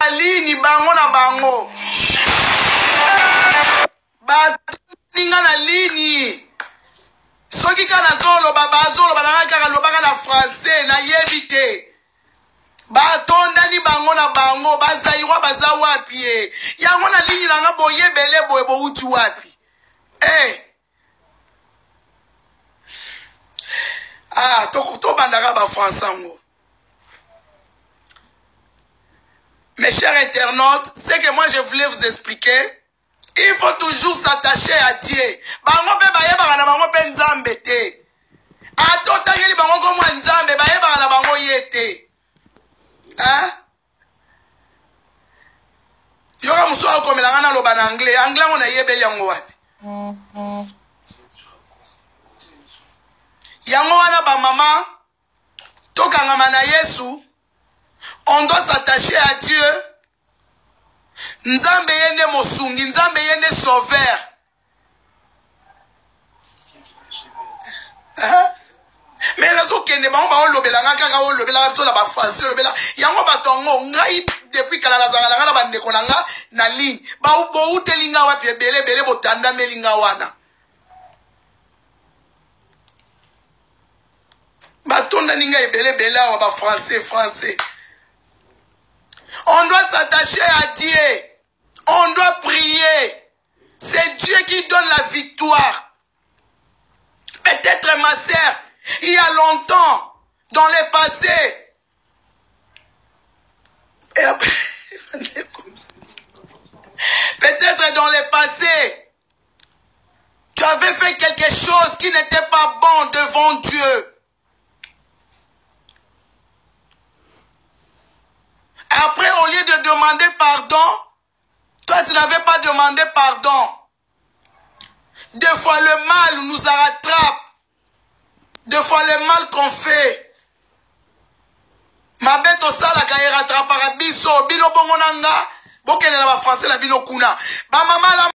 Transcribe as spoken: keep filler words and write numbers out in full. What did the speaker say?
lini bango na bango baninga na lini soki kana zolo baba zolo balanga kaka lobaka na français na yebi te batonda ni bango na bango bazairwa baza wapi e yango na lini nanga boyebele boye bouti wapi eh ah to to bandaka ba français ngo. Mes chers internautes, ce que moi je voulais vous expliquer, il faut toujours s'attacher à Dieu. Bango pe baye baka na bango pe nzambe te. Ato tangeli bango ko mwa nzambe baye baka na bango yete. Hein? Yoka muso akomela ngana loba na anglais, anglais ngona yebeli yango wapi? Yango wana ba mama tokanga na Yesu. On doit s'attacher à Dieu. Nzambe yende mosungi, nzambe yende sauveur. Mais les autres qui ne vont pas lobela nga kaka o lobela so na ba français lobela yango batongo ngai depuis kala la zala nga na bande konanga na ligne ba bo utelinga wapi bele bele botanda melinga wana batonda ninga ebele bele wa ba français français. On doit s'attacher à Dieu. On doit prier. C'est Dieu qui donne la victoire. Peut-être ma sœur, il y a longtemps, dans le passé, peut-être dans le passé, tu avais fait quelque chose qui n'était pas bon devant Dieu. Après, au lieu de demander pardon, toi, tu n'avais pas demandé pardon. Des fois, le mal nous rattrape. Des fois, le mal qu'on fait. Ma bête au sala ka rattrape par biso, bino bongonanga, bokene na ba français la bino kuna. Ba mama la